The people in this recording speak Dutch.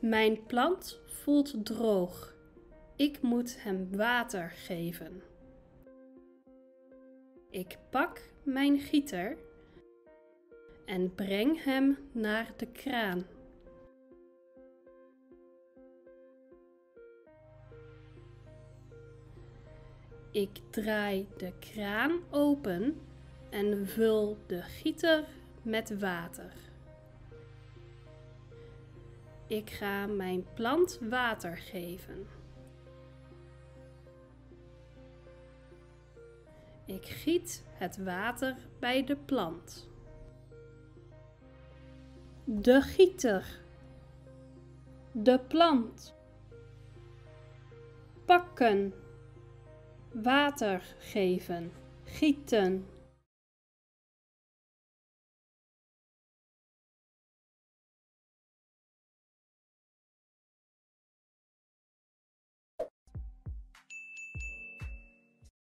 Mijn plant voelt droog. Ik moet hem water geven. Ik pak mijn gieter en breng hem naar de kraan. Ik draai de kraan open en vul de gieter met water. Ik ga mijn plant water geven. Ik giet het water bij de plant. De gieter. De plant. Pakken. Water geven. Gieten.